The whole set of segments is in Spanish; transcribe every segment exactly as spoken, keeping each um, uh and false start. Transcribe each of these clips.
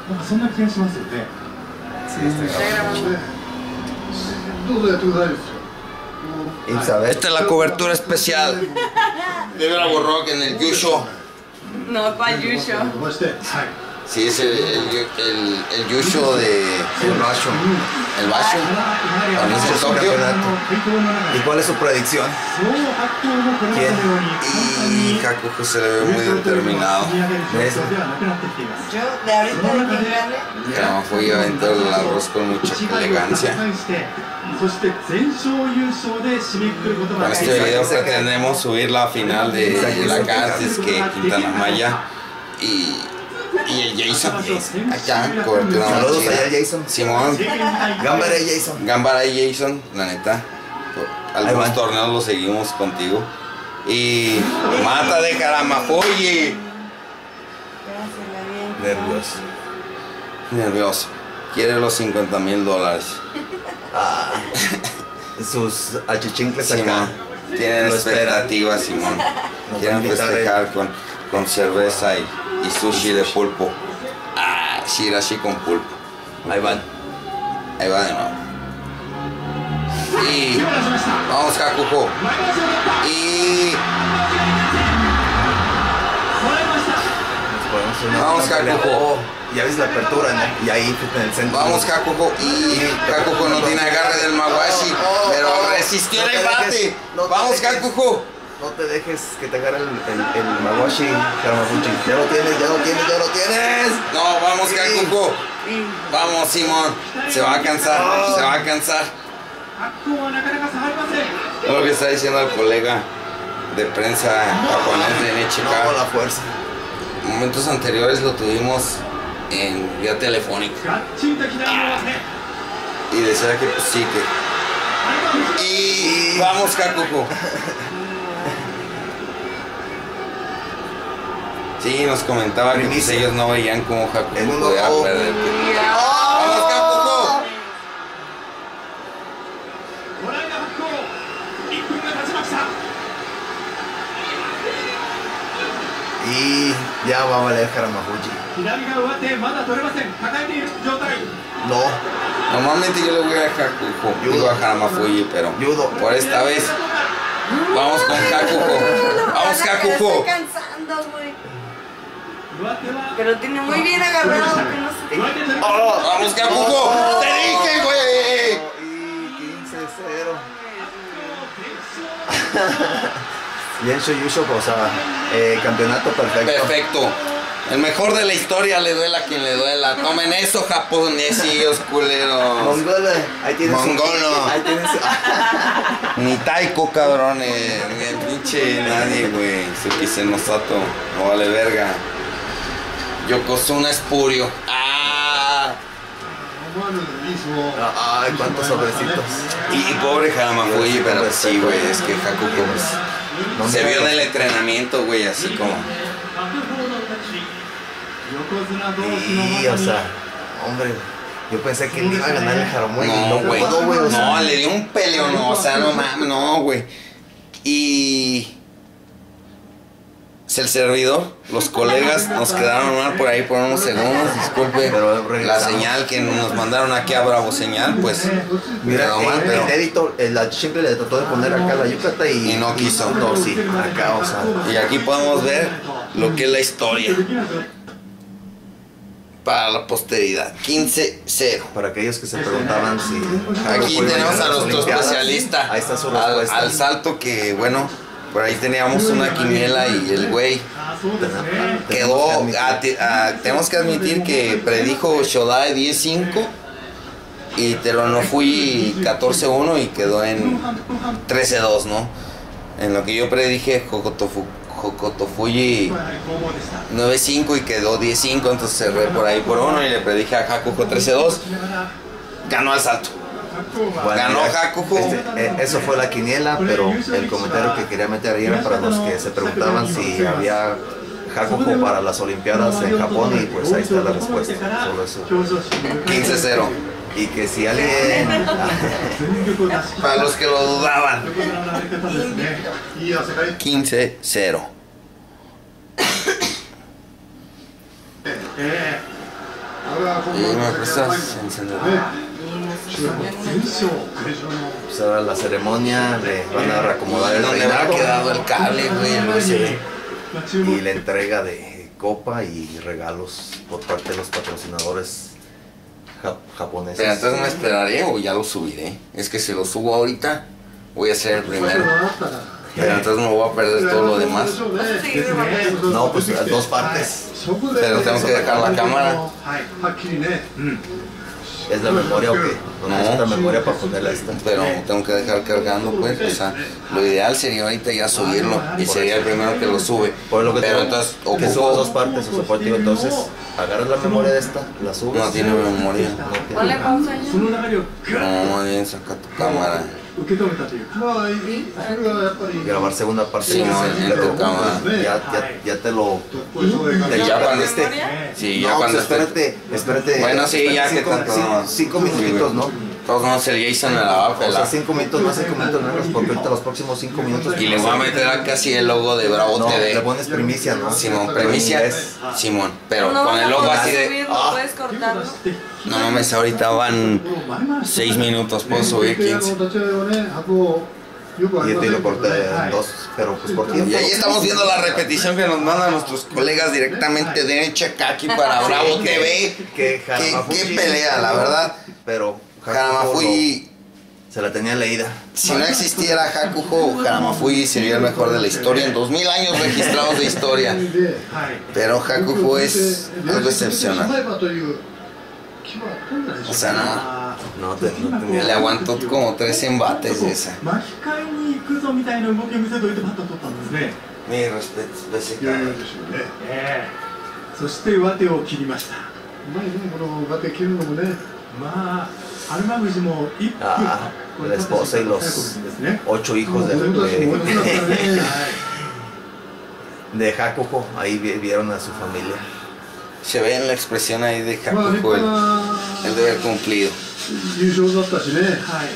なんかそんな気がしますよね。 Esta es la cobertura especial de Bravo Rock en el Yusho. No, ¿cuál Yusho? Sí, es el, el, el, el Yusho de el Basho. El Basho. También es el Tokio. ¿Y cuál es su predicción? ¿Quién? Y Hakuho se le ve muy determinado. ¿De eso? Yo, de ahorita de que gane. No, fui a aventar el arroz con mucha elegancia. Con este video pretendemos subir la final de, de la Castis que Quintana Maya y, y el Jason. Acá, cobertura. Saludos allá, Jason. Simón. Gambara y Jason. Gambara y Jason, la neta. Algunos torneos los seguimos contigo. Y Mata de Karamafoye. Nervioso. Nervioso. Quiere los cincuenta mil dólares. Ah, sus achichincles Simón. acá. Tienen Lo expectativas, Simón. Nos Quieren va a invitar festejar con, con cerveza y, y sushi de pulpo. Ah, shirashi con pulpo. Ahí van. Ahí va de nuevo. Y vamos, Hakuho. Y vamos, Hakuho. Ya ves la apertura, ¿no? Y ahí en el centro. Vamos, Hakuho. Y Hakuho no tiene agarre del Mawashi, pero resistió el empate. Vamos, Hakuho. No te dejes que te agarre el, el, el Mawashi, Karamafuchi. Ya lo tienes, ya lo tienes, ya lo tienes. No, vamos, Hakuho. Vamos, Simón. Se va a cansar, se va a cansar. Es lo que está diciendo el colega de prensa japonés de N H K. No, la fuerza. Momentos anteriores lo tuvimos en vía telefónica. Y decía que pues sí, que... Y vamos, Hakuho. Sí, nos comentaba que pues, ellos no veían cómo Hakuho podía perder. ¡Vamos, Hakuho! Y ya va a valer Karamafuchi. No. Normalmente yo le voy a Hakuho, digo a Karamafuji, pero Judo. por esta vez vamos con Hakuho. Vamos, Hakuho. Estoy cansando, güey. Pero tiene muy bien agarrado, que no se te... Oh, vamos, Hakuho. Te dije, güey. Y quince cero. Bien, Shoyusho, o sea, eh, campeonato perfecto. Perfecto. El mejor de la historia, le duela a quien le duela. Tomen eso, japonesillos culeros. Mongola, ahí tienes. Mongolo. Ahí tienes. Ni Taiko, cabrones. Ni el pinche nadie, güey. Tsukise no Sato. No vale verga. Yokozuna Espurio. Ah. Ay, cuántos sobrecitos. Y pobre Karamafuji, pero pues sí, güey. Es que Hakuho pues, No se me vio en hagas. el entrenamiento, güey, así como. Y, o sea, hombre, yo pensé que él iba a ganar el Haramui. No, güey. pudo, güey, o sea. No, le dio un peleo, no, o sea, no mames, no, güey. Y. Es el servidor, los colegas nos quedaron mal por ahí por unos segundos, disculpe Pero la regresamos. señal que nos mandaron aquí a Bravo Señal, pues Mira, quedó mal, el, pero el editor, el simple le trató de poner acá la yucata y, Y no quiso. No, sí, acá, o sea. y aquí podemos ver lo que es la historia para la posteridad, quince cero. Para aquellos que se preguntaban si. Aquí Hakuho iba tenemos a ganar las nuestro Olimpiadas. especialista, Ahí está su al, respuesta. al salto que, bueno, por ahí teníamos una quiniela y el güey quedó, a- a- tenemos que admitir que predijo Shodai diez cinco y Terunofuji catorce uno y quedó en trece dos, ¿no? En lo que yo predije Hokutofu- Hokutofuji nueve cinco y quedó diez cinco, entonces cerré por ahí por uno y le predije a Hakuho trece dos. Ganó al salto. Bueno, Ganó mira, Hakuho. este, eh, eso fue la quiniela, pero el comentario que quería meter ahí era para los que se preguntaban si había Hakuho para las Olimpiadas en Japón y pues ahí está la respuesta. Solo eso. quince cero. Y que si alguien. Para los que lo dudaban. quince cero. Y me prestas encendedor. Pues ahora la ceremonia, le van a reacomodar el ¿Dónde habrá reinado quedado el cable, güey? El U S B. y la entrega de copa y regalos por parte de los patrocinadores ja- japoneses. Pero entonces me esperaré o ya lo subiré. Es que si lo subo ahorita, voy a ser el primero. Pero entonces me voy a perder todo lo demás. Sí, de papel. No, pues las dos partes. Pero tengo que dejar la cámara. ¿Es la memoria o qué? No, No. necesita memoria para ponerla esta. Pero tengo que dejar cargando, pues. O sea, lo ideal sería ahorita ya subirlo. Y sería el primero que lo sube. Por lo que Pero te entonces que subas dos ocupo. partes, o sea, por ti, entonces agarras la memoria de esta, la subes. No tiene memoria. No tiene. Ponle pausa ya. No, más bien saca tu cámara. Grabar segunda parte. Sí, no, completa. en tu cámara. Ya, ya, ya te lo. Ya ¿Ya cuando con esté. memoria? Sí, ya No, cuando pues esté. espérate, espérate. Bueno, sí, ya que cinco, tanto. cinco, cinco minutitos, ¿no? Todos vamos el Jason me la va a O sea, pelar. cinco minutos más, cinco minutos menos, porque ahorita los próximos cinco minutos. Y le voy a meter acá así el logo de Bravo No, le T V. pones primicia, ¿no? Simón, premicia. Es- Simón, pero No con vas el a logo poder así de. subirlo, Ah, puedes cortarlo. no mames, ahorita van seis minutos, puedo subir quince. Y yo te lo corté en dos, pero pues por tiempo. Y ahí estamos viendo la repetición que nos mandan nuestros colegas directamente de Chakaki para Bravo T V. Que Qué, Haramafuji- qué pelea, la verdad. Pero Haramafuji, se la tenía leída. si no existiera Hakuho, Haramafuji sería el mejor de la historia en dos mil años registrados de historia. Pero Hakuho es algo excepcional. O sea, no. No, te, no tenía. Le aguantó como tres embates esa. 巻き替えに行くぞみたいな動きを見せといてバットを取ったんですね。 Mi respeto, ese いやいや cabrón. ですよね。 ええそして上手を切りました。 うまいね、この上手切るのもね。 まあ、アルマグジも一歩 Ah, la esposa y los ですね。 ocho hijos de, 子供たちも大きくなったらね。 de, de Hakuho. Ahí vi- vieron a su familia. Se ve en la expresión ahí de まあ立 Hakuho el, 派 el な deber cumplido. 優勝だったしね。 はい。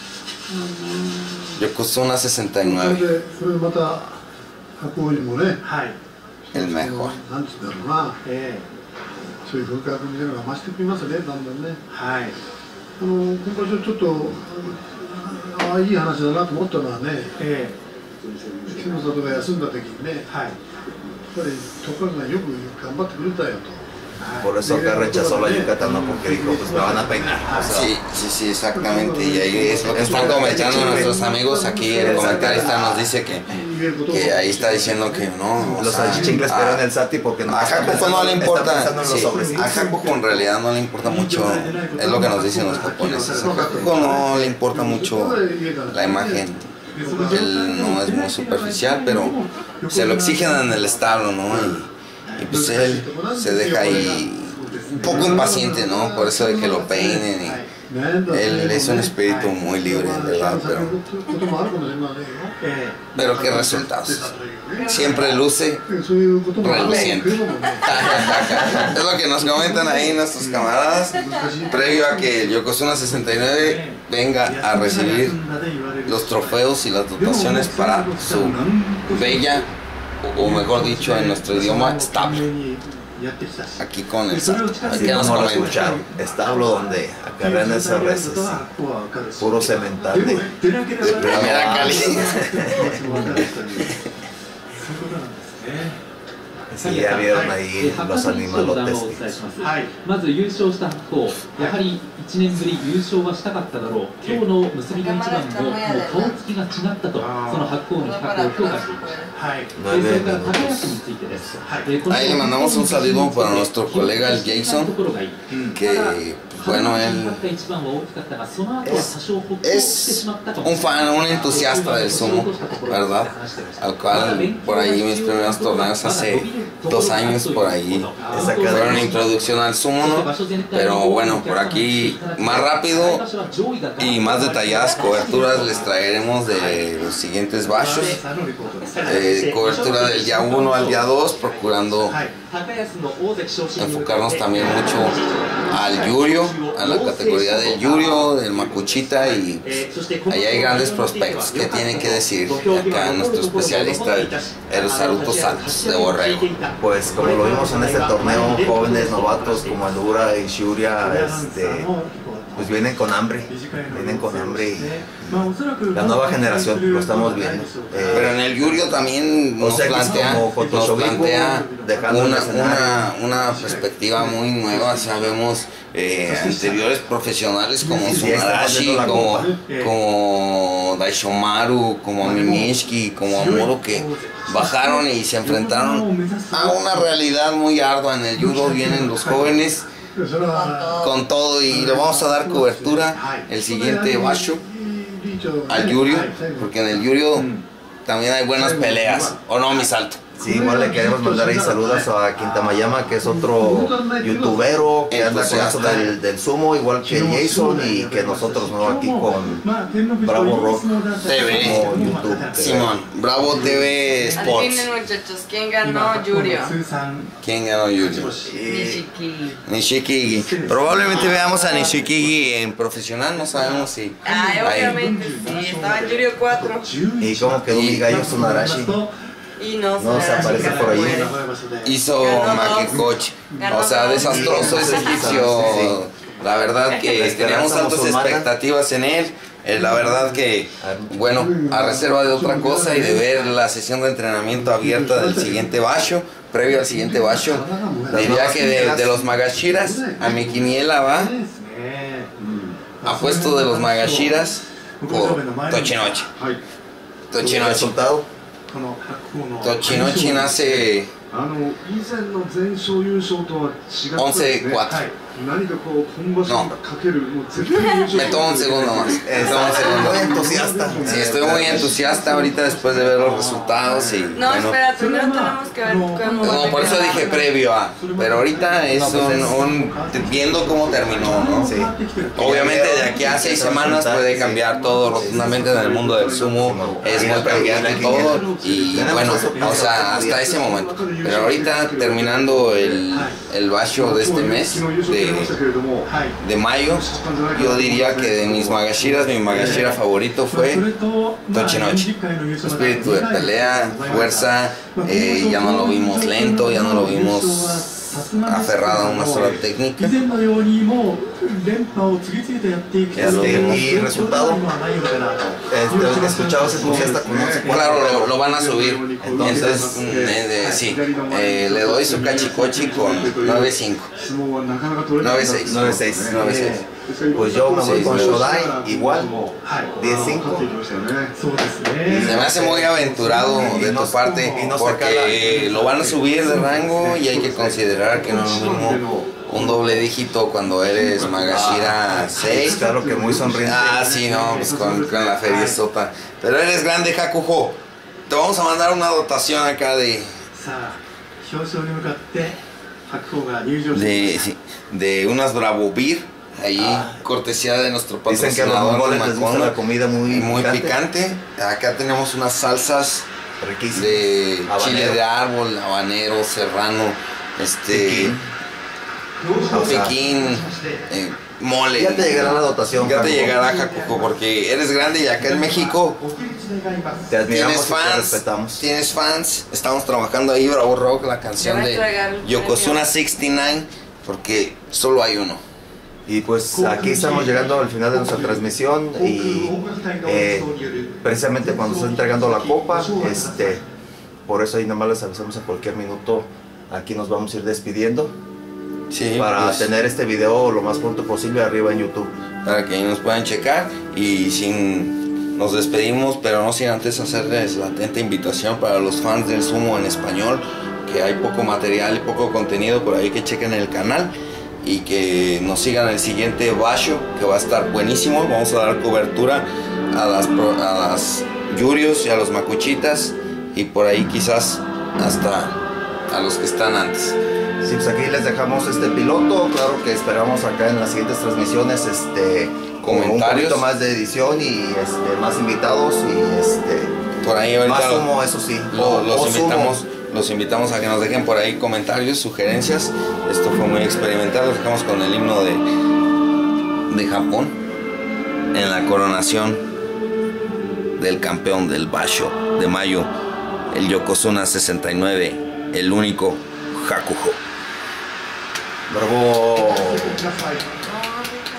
Yokozuna それ sesenta y nueve, でそれでまた白王子もね。 はい。 el mejor. なんつうんだろうな。 ええそういう風格みたいなのが増してきますね、だんだんね。 はい。 あの今場所ちょっとああいい話だなと思ったのはね、 え木の里が休んだ時にね、 えはい。 やっぱりトカがよく頑張ってくれたよと。 Por eso acá rechazó la Yucatán, ¿no? Porque dijo, pues me van a peinar. O sea, Sí, sí, sí, exactamente. Y ahí es lo que están comentando nuestros amigos. Aquí el comentarista nos dice que, que ahí está diciendo que no. O los sea, salchichingles a- esperan el Sati porque no A está Hakuho pensando- no le está importa, pensando en los sí, sobres. a Hakuho en realidad no le importa mucho, es lo que nos dicen los japoneses, a Hakuho no le importa mucho la imagen, él no es muy superficial, pero se lo exigen en el establo, ¿no? Y, y pues él se deja ahí un poco impaciente, ¿no? Por eso de que lo peinen y él es un espíritu muy libre, en verdad, pero, こともあるかもしれないよ。 え pero qué resultados, siempre luce. そういうこともあるけれどもね。 Es lo que nos comentan ahí nuestros camaradas, previo a que Yokozuna sesenta y nueve venga え a recibir で言われる los trofeos y las dotaciones para su bella, o, o mejor dicho en nuestro idioma, establo. やってきたし Aquí con el Sato. Aquí nos No lo comentan. escucharon. Establo donde acarrean esas reses. Puro cemental de, de Primera calidad. Sí, ya vieron ahí los animalotes. はいまず優勝した白鵬、やはりいちねんぶり優勝はしたかっただろう、今日の結びの一番ももう顔つきが違ったと、その白鵬の比較を評価しています。 はいそれから高安についてです。えーこの Ahí le mandamos un saludo para nuestro colega el と Jason, ころがいい。 que bueno, él 勝った一番は大きかったが、その後は多少ほっとしてしまったと。 un fan, un entusiasta del sumo, ¿verdad? Al cual por ahí mis primeros torneos hace dos años por ahí fueron introducción al sumo, ¿no? Pero bueno, por aquí más rápido y más detalladas coberturas les traeremos de los siguientes bashos. Eh, cobertura del día uno al día dos, procurando enfocarnos también mucho al Yurio, a la categoría del Yurio, del Makuchita, y ahí hay grandes prospectos. ¿Qué tienen que decir acá nuestro especialista, el Saruto Santos de Borrego? Pues como lo vimos en este torneo, jóvenes novatos como Alura y Shuria, este, pues vienen con hambre, vienen con hambre y la nueva generación lo estamos viendo. Eh, Pero en el Yurio también nos o sea, que es plantea, como nos Photoshopico, plantea dejando el una, escenario. una, una perspectiva muy nueva. Sabemos eh, anteriores profesionales como Sí, ya está Tsunarashi, pasando la como, copa. como Daishomaru, como Minishiki, como Amuro, que bajaron y se enfrentaron a una realidad muy ardua. En el judo vienen los jóvenes con todo y le vamos a dar cobertura el siguiente basho al Yurio, porque en el Yurio también hay buenas peleas, ¿o no, mi Salto? Sí, igual le queremos mandar ahí saludos a Quintamayama, que es otro youtubero que anda con eso del, del sumo, igual que Jason, y que nosotros, ¿no? Aquí con Bravo Rock T V, como YouTube. Simón, Bravo T V Sports. Adivinen, muchachos, ¿quién ganó Yurio? ¿Quién ganó Yurio? Nishiki. Nishikigi. Probablemente veamos a Nishikigi en profesional, no sabemos si. Ay, obviamente sí, estaba en Yurio cuatro. Y cómo quedó mi gallo Tsunarashi. Y no, No se aparece por ahí. Hizo Ganó Makekochi. Ganó O sea, dos. desastroso ese egipcio. La verdad que La esperanza teníamos altas musulmana. expectativas en él. Eh, La verdad que, bueno, a reserva de otra cosa y de ver la sesión de entrenamiento abierta del siguiente basho, previo al siguiente basho, diría que de, de los Magashiras, a mi quiniela va apuesto de los Magashiras por Tochinochi. Tochinochi. Resultado. Tochinochi nace once cuatro. No. Me tomo un segundo más. Me tomo un segundo. Muy entusiasta. Sí, estoy muy entusiasta ahorita después de ver los resultados y No, bueno. espera, primero tenemos que ver cómo No, por eso dije previo a, pero ahorita es un, un- viendo cómo terminó, ¿no? Sí. Obviamente de aquí a seis semanas puede cambiar todo rotundamente en el mundo del sumo, es muy cambiante todo y bueno, o sea, hasta ese momento. Pero ahorita terminando el, el basho de este mes, de, de mayo, yo diría que de mis Magashiras, mi Magashira favorito fue Tochinochi. Espíritu de pelea, fuerza, eh, ya no lo vimos lento, ya no lo vimos aferrado a una sola técnica. Y resultado, este, escuchabas entusiasta con once cuatro. Claro, lo, lo van a subir. Entonces, mm, eh, eh, sí, eh, le doy su Kachikochi con nueve cinco. nueve seis. nueve seis. nueve seis. Pues yo me voy Sí, con sí. Shodai, igual, diez cinco. Se me hace muy aventurado de tu parte y no se porque cala. lo van a subir de rango y hay que considerar que no es lo mismo un doble dígito cuando eres Magashira seis. Claro que muy sonriente. Ah, sí, no, pues con, con la feria sota. Pero eres grande, Hakuho. Te vamos a mandar una dotación acá de, de, sí, de unas Bravo Beer. Ahí, Ah. cortesía de nuestro Dicen que a los patrocinador mongoles les gusta Macondo. la comida muy, Muy picante. Acá tenemos unas salsas Riquísimo. de Habanero. chile de árbol, habanero, serrano, este, Piquín. O sea, piquín, eh, mole. ya te llegará la dotación. Ya te Jacobo. llegará, Jacobo, porque eres grande y acá en México Te admiramos tienes y te fans, respetamos. tienes fans. Estamos trabajando ahí, Bravo Rock, la canción Ya va a de entregar el Yokozuna premio. sesenta y nueve, porque solo hay uno. Y pues aquí estamos llegando al final de nuestra transmisión y eh, precisamente cuando se está entregando la copa, este, por eso ahí nomás les avisamos a cualquier minuto, aquí nos vamos a ir despidiendo Sí, para pues, tener este video lo más pronto posible arriba en YouTube. para que ahí nos puedan checar y sin nos despedimos, pero no sin antes hacerles la atenta invitación para los fans del sumo en español, que hay poco material y poco contenido por ahí, que chequen el canal y que nos sigan el siguiente basho, que va a estar buenísimo. Vamos a dar cobertura a las, pro- a las yurios y a los makuchitas y por ahí quizás hasta a los que están antes. Sí, pues aquí les dejamos este piloto, claro que esperamos acá en las siguientes transmisiones este con un Comentarios. poquito más de edición y este, más invitados y este Por ahí ahorita más lo- sumo, eso sí. lo- O- los o sumo. invitamos los invitamos a que nos dejen por ahí comentarios, sugerencias. Esto fue muy experimental. Los dejamos con el himno de, de Japón en la coronación del campeón del Basho de mayo, el Yokozuna sesenta y nueve, el único Hakuho. Bravo. ください。